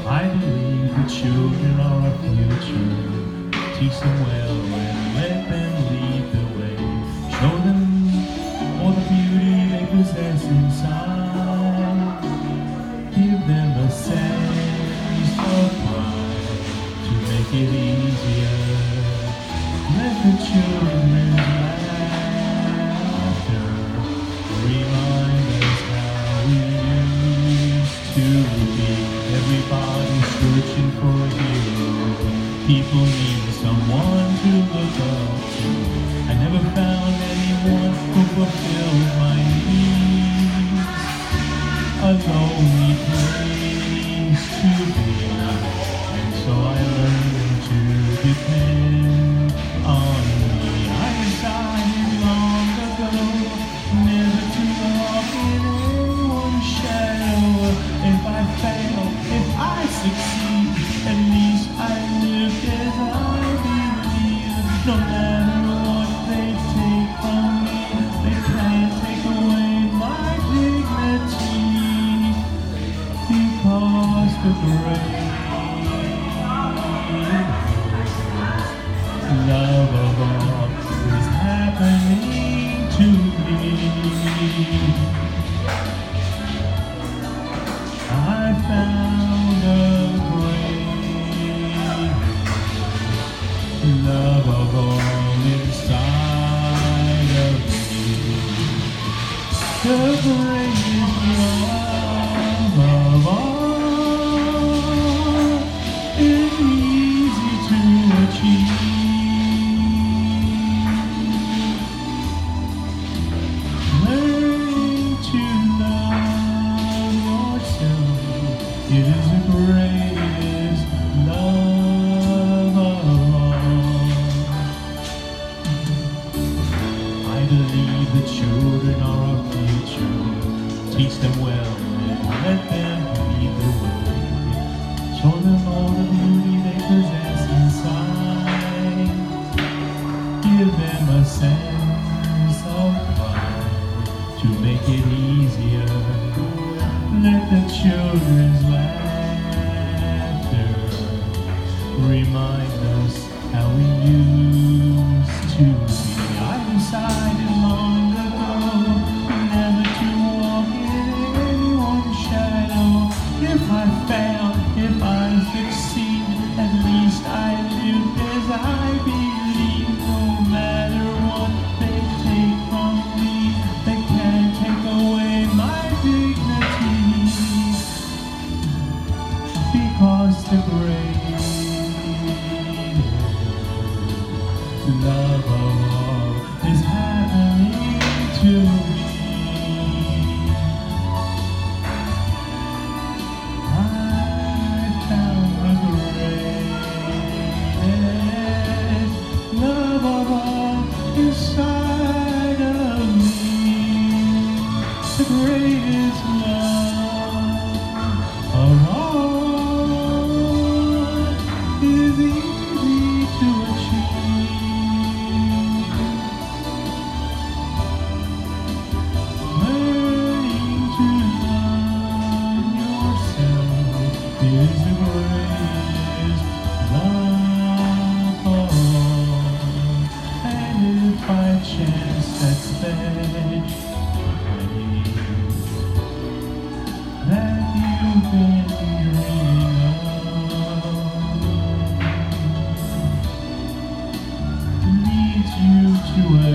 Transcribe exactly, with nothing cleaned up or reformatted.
I believe the children are our future. Teach them well and let them lead the way. Show them all the beauty they possess inside. Give them a sense of pride to make it easier. Let the children's laughter remind us how we used to be. Everybody's searching for a hero. People need someone to look up to. I never found anyone who fulfilled my needs. A lonely place to be, and so I learned to depend on me. I decided long ago never to walk in anyone's shadow. If I fail, if I succeed, at least I lived as I believe. No matter what they take from me, they can't take away my dignity. Because the great love of all is happening to me. I found a great love of all inside of me. The greatest love of all is easy to achieve. Learning to love yourself is the greatest love of all. I believe the children are our future. Teach them well and let them lead the way. Show them all the beauty they possess inside. Give them a sense of pride to make it easier. Let the children's laughter remind us how we used to be. I decided long ago never to walk in anyone's shadow. If I fail, if I succeed, at least I live as I believe. No matter what they take from me, they can't take away my dignity. Because the great love of all is happening to me. I found the greatest love of all inside of me. The greatest love of all is easy to achieve. Learning to love yourself is the greatest love of all. And if by chance that's that that you've been dreaming of leads you to a